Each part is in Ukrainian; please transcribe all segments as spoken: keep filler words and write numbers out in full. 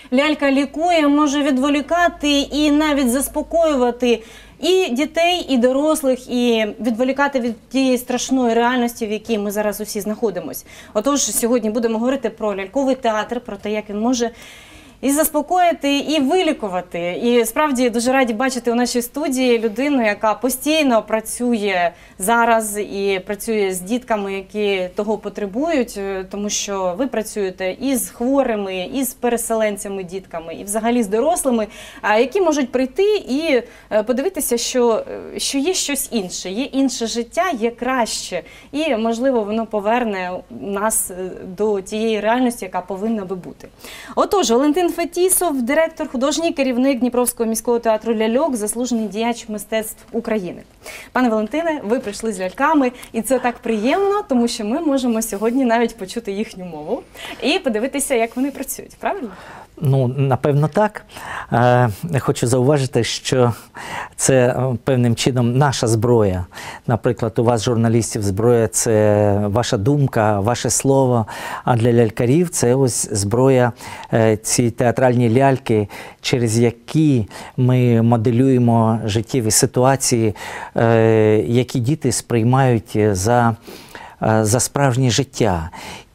лялька лікує, може відволікати і навіть заспокоювати і дітей, і дорослих, і відволікати від тієї страшної реальності, в якій ми зараз усі знаходимося. Отож, сьогодні будемо говорити про ляльковий театр, про те, як він може і заспокоїти, і вилікувати. І справді дуже раді бачити у нашій студії людину, яка постійно працює зараз і працює з дітками, які того потребують, тому що ви працюєте і з хворими, і з переселенцями дітками, і взагалі з дорослими, які можуть прийти і подивитися, що, що є щось інше, є інше життя, є краще. І, можливо, воно поверне нас до тієї реальності, яка повинна би бути. Отож, Валентин Фетісов, директор, художній керівник Дніпровського міського театру ляльок, заслужений діяч мистецтв України. Пане Валентине, ви прийшли з ляльками, і це так приємно, тому що ми можемо сьогодні навіть почути їхню мову і подивитися, як вони працюють, правильно? Ну, напевно, так. Е, хочу зауважити, що це певним чином наша зброя. Наприклад, у вас, журналістів, зброя – це ваша думка, ваше слово, а для лялькарів – це ось зброя, е, ці театральні ляльки, через які ми моделюємо життєві ситуації, е, які діти сприймають за за справжнє життя.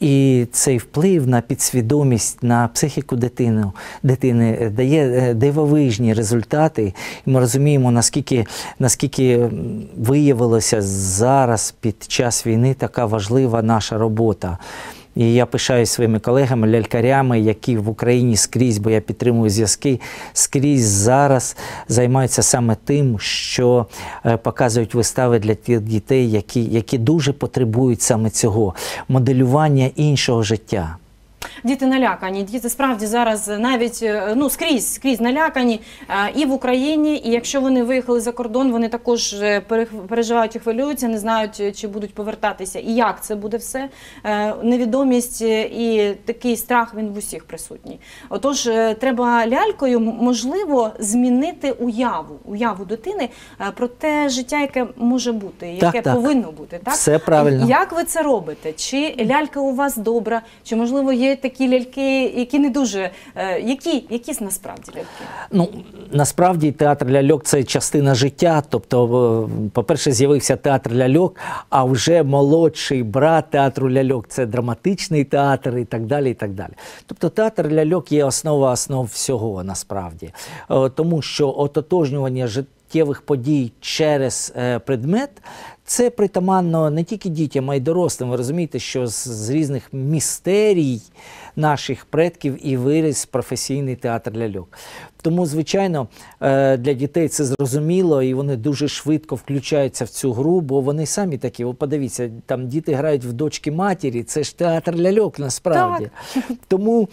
І цей вплив на підсвідомість, на психіку дитини, дитини дає дивовижні результати. І ми розуміємо, наскільки, наскільки виявилося зараз під час війни така важлива наша робота. І я пишаюсь своїми колегами, лялькарями, які в Україні скрізь, бо я підтримую зв'язки, скрізь зараз займаються саме тим, що показують вистави для тих дітей, які, які дуже потребують саме цього, моделювання іншого життя. Діти налякані, діти справді зараз навіть, ну, скрізь, скрізь налякані і в Україні, і якщо вони виїхали за кордон, вони також переживають і хвилюються, не знають, чи будуть повертатися, і як це буде все. Невідомість і такий страх, він в усіх присутній. Отож, треба лялькою, можливо, змінити уяву, уяву дитини про те життя, яке може бути, яке так, так. повинно бути. Так? Все правильно. Як ви це робите? Чи лялька у вас добра, чи, можливо, є такі ляльки, які не дуже, які, які насправді ляльки? Ну, насправді театр ляльок – це частина життя, тобто, по-перше, з'явився театр ляльок, а вже молодший брат театру ляльок – це драматичний театр і так далі, і так далі. Тобто театр ляльок є основа основ всього, насправді. Тому що ототожнювання життєвих подій через предмет – це притаманно не тільки дітям, а й дорослим. Ви розумієте, що з, з різних містерій наших предків і виріс професійний театр ляльок. Тому, звичайно, для дітей це зрозуміло, і вони дуже швидко включаються в цю гру, бо вони самі такі, ви подивіться, там діти грають в дочки матері, це ж театр ляльок насправді. Так. Тому,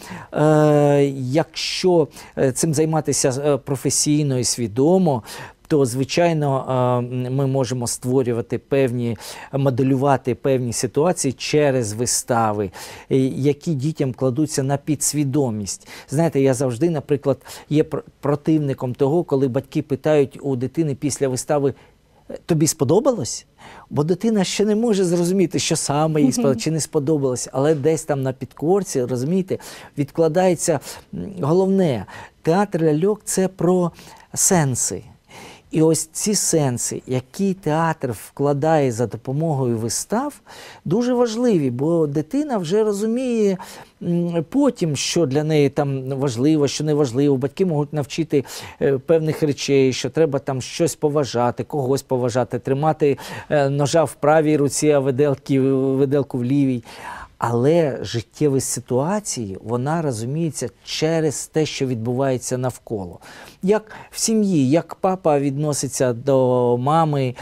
е, якщо цим займатися професійно і свідомо, то, звичайно, ми можемо створювати певні, моделювати певні ситуації через вистави, які дітям кладуться на підсвідомість. Знаєте, я завжди, наприклад, є противником того, коли батьки питають у дитини після вистави: тобі сподобалось? Бо дитина ще не може зрозуміти, що саме їй сподобалось, чи не сподобалось, але десь там на підкорці, розумієте, відкладається головне. Театр ляльок – це про сенси. І ось ці сенси, які театр вкладає за допомогою вистав, дуже важливі, бо дитина вже розуміє потім, що для неї там важливо, що не важливо. Батьки можуть навчити певних речей, що треба там щось поважати, когось поважати, тримати ножа в правій руці, а виделки, виделку в лівій. Але життєві ситуації, вона розуміється через те, що відбувається навколо. Як в сім'ї, як папа відноситься до мами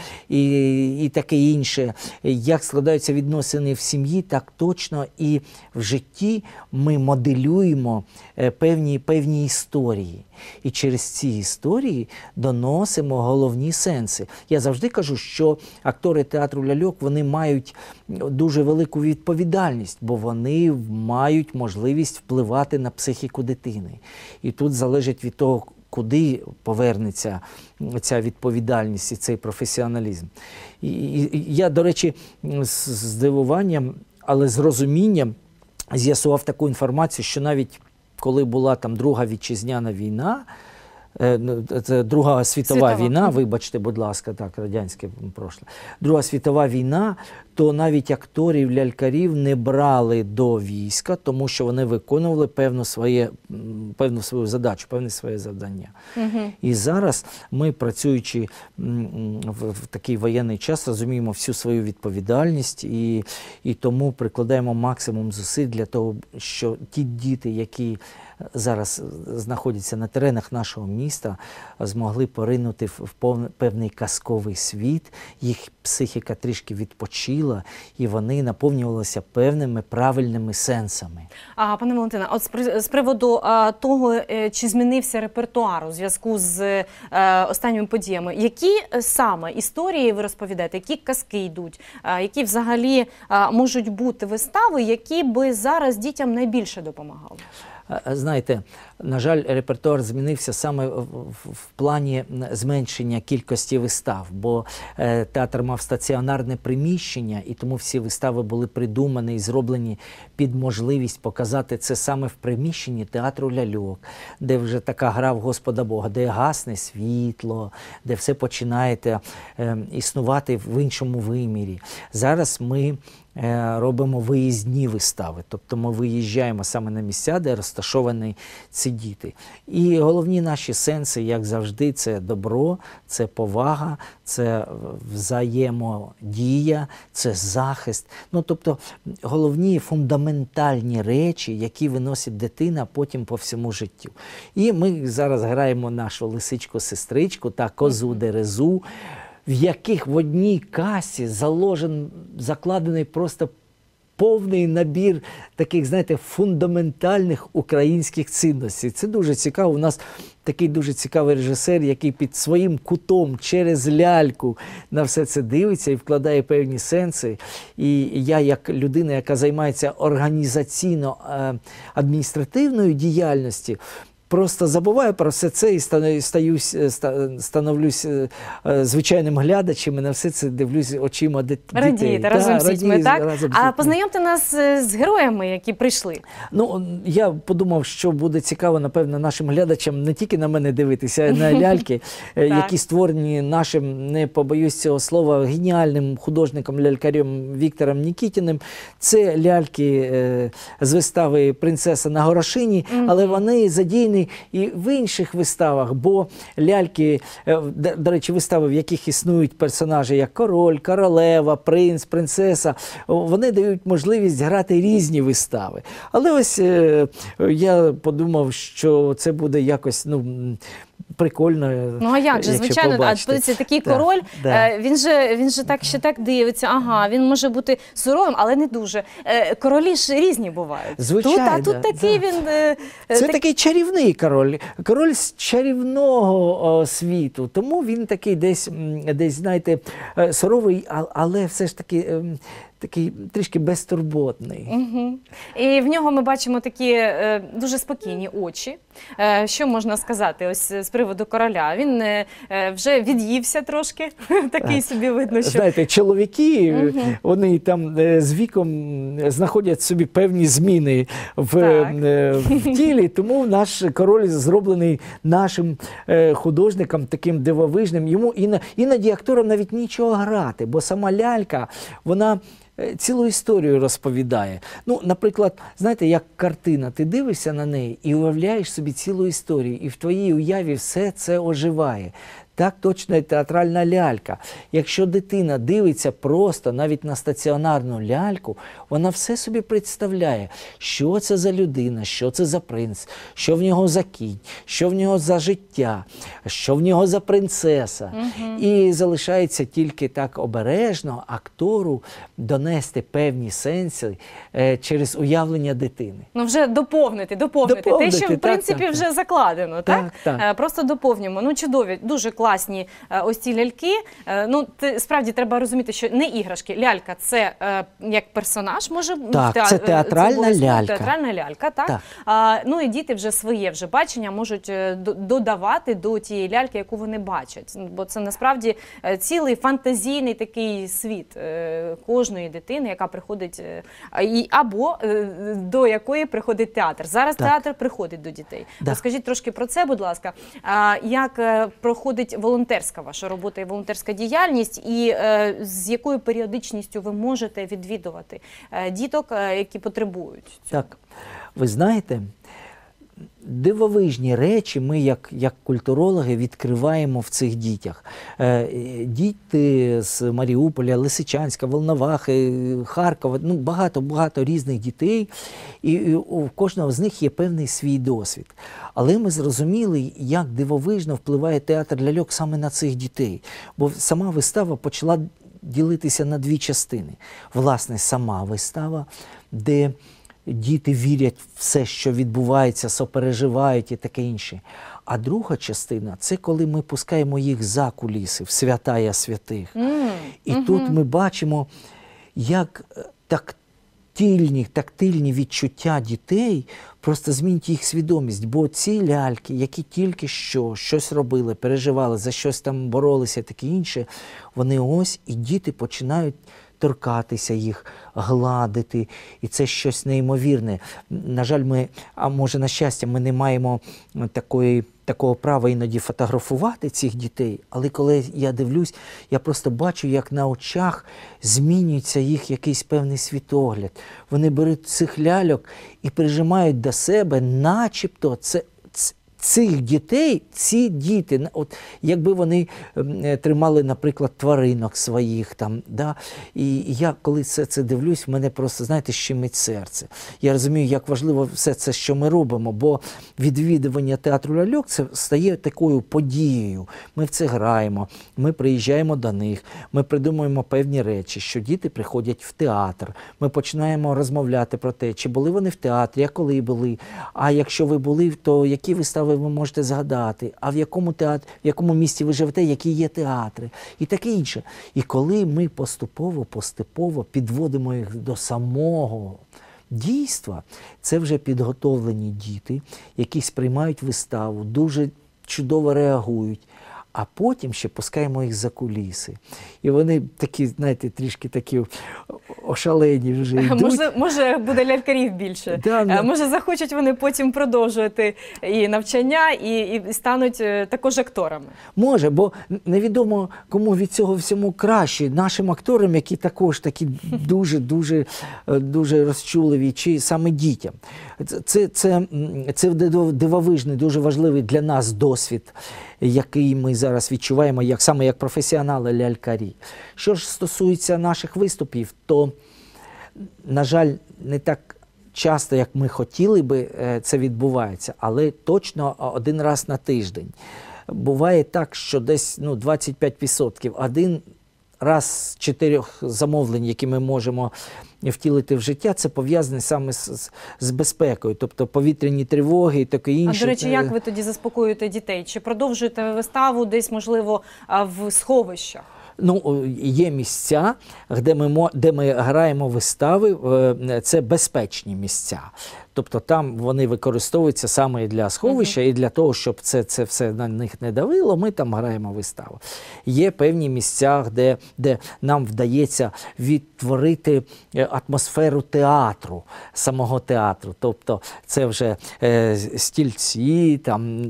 і, і таке інше, як складаються відносини в сім'ї, так точно і в житті ми моделюємо певні, певні історії. І через ці історії доносимо головні сенси. Я завжди кажу, що актори театру ляльок, вони мають дуже велику відповідальність, бо вони мають можливість впливати на психіку дитини. І тут залежить від того, куди повернеться ця відповідальність і цей професіоналізм. І, і я, до речі, з здивуванням, але з розумінням з'ясував таку інформацію, що навіть коли була там Друга вітчизняна війна, це Друга світова, Світова. війна, вибачте, будь ласка, так, радянське прошле. Друга світова війна, то навіть акторів, лялькарів не брали до війська, тому що вони виконували певну, своє, певну свою задачу, певне своє завдання. Угу. І зараз ми, працюючи в, в такий воєнний час, розуміємо всю свою відповідальність і, і тому прикладаємо максимум зусиль для того, що ті діти, які зараз знаходяться на теренах нашого міста, змогли поринути в певний казковий світ, їх психіка трішки відпочила, і вони наповнювалися певними правильними сенсами. А, пане Валентине, от з приводу а, того, чи змінився репертуар у зв'язку з а, останніми подіями, які саме історії ви розповідаєте, які казки йдуть, а, які взагалі а, можуть бути вистави, які би зараз дітям найбільше допомагали? Знаєте, на жаль, репертуар змінився саме в, в, в плані зменшення кількості вистав, бо е, театр мав стаціонарне приміщення, і тому всі вистави були придумані і зроблені під можливість показати це саме в приміщенні театру ляльок, де вже така гра в Господа Бога, де гасне світло, де все починає е, існувати в іншому вимірі. Зараз ми робимо виїзні вистави, тобто ми виїжджаємо саме на місця, де розташовані ці діти. І головні наші сенси, як завжди, це добро, це повага, це взаємодія, це захист. Ну, тобто головні фундаментальні речі, які виносить дитина потім по всьому життю. І ми зараз граємо нашу лисичку-сестричку та козу-дерезу, в яких в одній касі заложен, закладений просто повний набір таких, знаєте, фундаментальних українських цінностей. Це дуже цікаво. У нас такий дуже цікавий режисер, який під своїм кутом через ляльку на все це дивиться і вкладає певні сенси. І я, як людина, яка займається організаційно-адміністративною діяльністю, просто забуваю про все це і стаюсь, становлюсь звичайним глядачем і на все це дивлюсь очима дітей. Радієте разом з дітьми, так? Разом а познайомте нас з героями, які прийшли. Ну, я подумав, що буде цікаво, напевно, нашим глядачам не тільки на мене дивитися, а на ляльки, які створені нашим, не побоюсь цього слова, геніальним художником-лялькарем Віктором Нікітіним. Це ляльки з вистави «Принцеса на горошині», але вони задіяні і в інших виставах, бо ляльки, до, до речі, вистави, в яких існують персонажі, як король, королева, принц, принцеса, вони дають можливість грати різні вистави. Але ось е, я подумав, що це буде якось, ну, прикольно. Ну, а як же, звичайно, побачити. А такий да, король, да. Він, же, він же так ще так дивиться, ага, він може бути суровим, але не дуже. Королі ж різні бувають. Звичайно. Тут, а тут такий да. він... Це так... такий чарівний король, король з чарівного о, світу, тому він такий десь, десь, знаєте, суровий, але все ж таки... такий трішки безтурботний. Угу. І в нього ми бачимо такі е, дуже спокійні очі. Е, що можна сказати ось з приводу короля? Він е, вже від'ївся трошки, такий собі видно, що... Знаєте, чоловіки, угу. вони там е, з віком знаходять собі певні зміни в, е, в тілі, тому наш король зроблений нашим е, художником, таким дивовижним. Йому іноді акторам навіть нічого грати, бо сама лялька, вона цілу історію розповідає. Ну, наприклад, знаєте, як картина, ти дивишся на неї і уявляєш собі цілу історію, і в твоїй уяві все це оживає. Так точно і театральна лялька. Якщо дитина дивиться просто навіть на стаціонарну ляльку, вона все собі представляє, що це за людина, що це за принц, що в нього за кінь, що в нього за життя, що в нього за принцеса. Угу. І залишається тільки так обережно актору донести певні сенси е, через уявлення дитини. Ну вже доповнити, доповнити. доповнити Те, що в принципі так, так, вже закладено. Так? Так, так. Просто доповнюємо. Ну чудові, дуже класно. класні е, ось ці ляльки. Е, ну, те, справді треба розуміти, що не іграшки, лялька – це е, як персонаж може бути. Так, теа- це театральна це лялька. Театральна лялька, так? Так. А, ну і діти вже своє вже бачення можуть е, д- додавати до тієї ляльки, яку вони бачать. Бо це насправді е, цілий фантазійний такий світ е, кожної дитини, яка приходить, е, а- і- або е, до якої приходить театр. Зараз Так. театр приходить до дітей. Да. Розкажіть трошки про це, будь ласка. А, як е, проходить волонтерська ваша робота і волонтерська діяльність, і е, з якою періодичністю ви можете відвідувати е, діток, е, які потребують цього? Так, ви знаєте, дивовижні речі ми, як, як культурологи, відкриваємо в цих дітях. Е, діти з Маріуполя, Лисичанська, Волновахи, Харкова, ну, багато-багато різних дітей, і, і у кожного з них є певний свій досвід. Але ми зрозуміли, як дивовижно впливає театр ляльок саме на цих дітей. Бо сама вистава почала ділитися на дві частини. Власне, сама вистава, де діти вірять в все, що відбувається, сопереживають і таке інше. А друга частина – це коли ми пускаємо їх за куліси, в святая святих. Mm. І Мгм. тут ми бачимо, як тактильні, тактильні відчуття дітей просто змінюють їх свідомість. Бо ці ляльки, які тільки що щось робили, переживали, за щось там боролися і таке інше, вони ось, і діти починають торкатися їх, гладити, і це щось неймовірне. На жаль, ми, а може на щастя, ми не маємо такої, такого права іноді фотографувати цих дітей, але коли я дивлюсь, я просто бачу, як на очах змінюється їх якийсь певний світогляд. Вони беруть цих ляльок і прижимають до себе, начебто це цих дітей, ці діти, от якби вони е, тримали, наприклад, тваринок своїх там, да? І я, коли це, це дивлюсь, в мене просто, знаєте, щемить серце. Я розумію, як важливо все це, що ми робимо, бо відвідування театру ляльок це стає такою подією. Ми в це граємо, ми приїжджаємо до них, ми придумуємо певні речі, що діти приходять в театр, ми починаємо розмовляти про те, чи були вони в театрі, а коли були, а якщо ви були, то які вистави ви можете згадати, а в якому театрі, в якому місті ви живете, які є театри, і таке інше. І коли ми поступово, поступово підводимо їх до самого дійства, це вже підготовлені діти, які сприймають виставу, дуже чудово реагують, а потім ще пускаємо їх за куліси. І вони такі, знаєте, трішки такі ошалені вже йдуть. Може, може буде лялькарів більше. Да, ну. Може захочуть вони потім продовжувати і навчання, і, і стануть також акторами. Може, бо невідомо, кому від цього всьому краще. Нашим акторам, які також такі дуже-дуже дуже розчуливі, чи саме дітям. Це, це, це дивовижний, дуже важливий для нас досвід, який ми зараз відчуваємо, як, саме як професіонали-лялькарі. Що ж стосується наших виступів, то, на жаль, не так часто, як ми хотіли би, це відбувається, але точно один раз на тиждень. Буває так, що десь ну, двадцять п'ять відсотків, один раз з чотирьох замовлень, які ми можемо втілити в життя, це пов'язане саме з, з безпекою, тобто повітряні тривоги і таке інше. А, до речі, як ви тоді заспокоюєте дітей? Чи продовжуєте виставу десь, можливо, в сховищах? Ну, є місця, де ми, де ми граємо вистави, це безпечні місця. Тобто там вони використовуються саме і для сховища, uh-huh. і для того, щоб це, це все на них не давило, ми там граємо виставу. Є певні місця, де, де нам вдається відтворити атмосферу театру, самого театру. Тобто це вже е, стільці, там,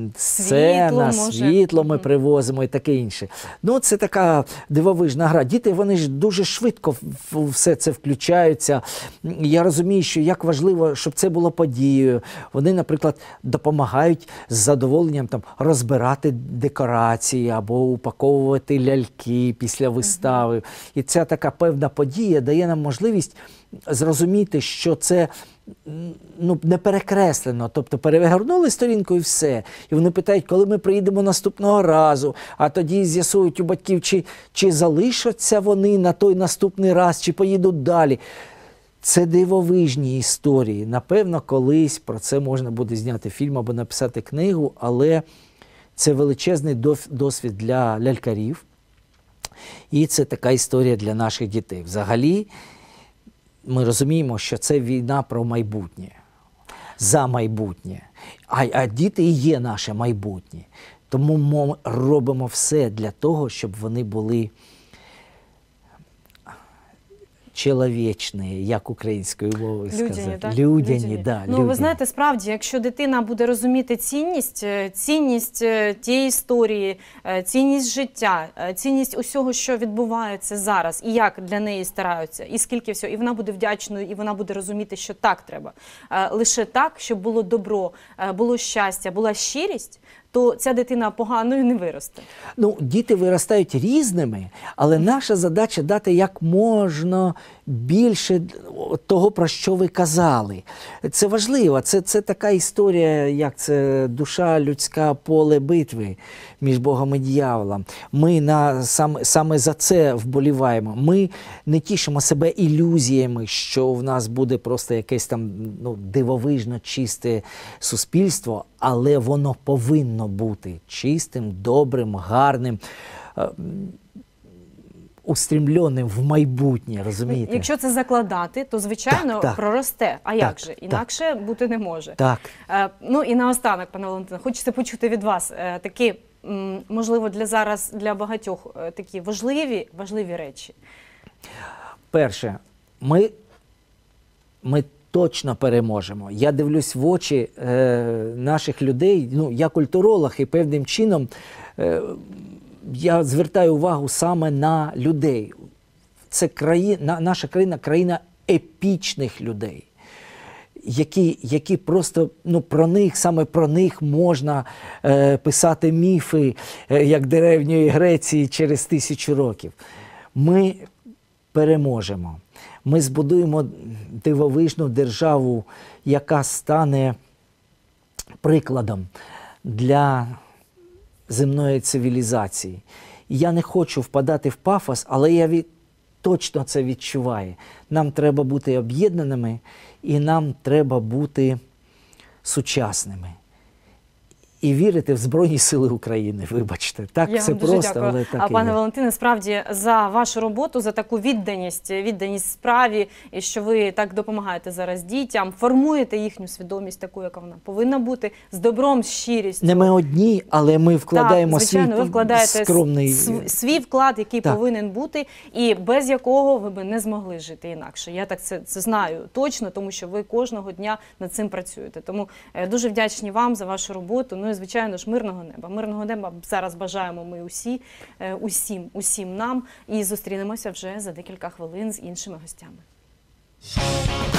сцена, світло, світло ми uh-huh. привозимо і таке інше. Ну, це така дивовижна гра. Діти, вони ж дуже швидко в все це включаються. Я розумію, що як важливо, щоб це було подією. Вони, наприклад, допомагають з задоволенням там, розбирати декорації або упаковувати ляльки після вистави. І ця така певна подія дає нам можливість зрозуміти, що це ну, не перекреслено. Тобто перегорнули сторінку і все. І вони питають, коли ми приїдемо наступного разу, а тоді з'ясують у батьків, чи, чи залишаться вони на той наступний раз, чи поїдуть далі. Це дивовижні історії. Напевно, колись про це можна буде зняти фільм або написати книгу, але Це величезний доф- досвід для лялькарів. І це така історія для наших дітей. Взагалі, ми розуміємо, що це війна про майбутнє, за майбутнє. А, а діти і є наше майбутнє. Тому ми робимо все для того, щоб вони були чоловічні, як українською мовою сказати. Людяні, так? Людяні, да, Ну, людяні. ви знаєте, справді, якщо дитина буде розуміти цінність, е, цінність е, тієї історії, е, цінність життя, е, цінність усього, що відбувається зараз, і як для неї стараються, і скільки всього, і вона буде вдячною, і вона буде розуміти, що так треба. Е, Лише так, щоб було добро, е, було щастя, була щирість, то ця дитина поганою не виросте. Ну, діти виростають різними, але наша задача дати як можна більше того, про що ви казали. Це важливо, це, це така історія, як це душа людська, поле битви між Богом і дьяволом. Ми на, саме, саме за це вболіваємо. Ми не тішимо себе ілюзіями, що в нас буде просто якесь там ну, дивовижно чисте суспільство, але воно повинно бути чистим, добрим, гарним, е, устремленим в майбутнє, розумієте? Якщо це закладати, то, звичайно, Так, так. проросте. А як Так, же? так. Інакше бути не може. Так. Е, Ну і наостанок, пане Валентине, хочеться почути від вас е, такі, м, можливо, для зараз, для багатьох е, такі важливі, важливі речі. Перше, ми, ми точно переможемо. Я дивлюсь в очі е, наших людей, ну, я культуролог, і певним чином е, я звертаю увагу саме на людей. Це країна, наша країна – країна епічних людей, які, які просто, ну, про них, саме про них можна е, писати міфи, е, як Древньої Греції через тисячу років. Ми переможемо. Ми збудуємо дивовижну державу, яка стане прикладом для земної цивілізації. І я не хочу впадати в пафос, але я від... точно це відчуваю. Нам треба бути об'єднаними і нам треба бути сучасними. І вірити в Збройні Сили України, вибачте. Так, Я це вам дуже просто, дякую. але так А і пане є. Валентине, справді за вашу роботу, за таку відданість, відданість справі, і що ви так допомагаєте зараз дітям, формуєте їхню свідомість таку, яка вона повинна бути, з добром, з щирістю. Не ми одні, але ми вкладаємо так, звичайно, свій ви вкладаєте скромний... св- свій вклад, який Так. повинен бути, і без якого ви би не змогли жити інакше. Я так це, це знаю точно, тому що ви кожного дня над цим працюєте. Тому е, дуже вдячні вам за вашу роботу. Ну і, звичайно ж, мирного неба. Мирного неба зараз бажаємо ми усі, е, усім, усім нам. І зустрінемося вже за декілька хвилин з іншими гостями.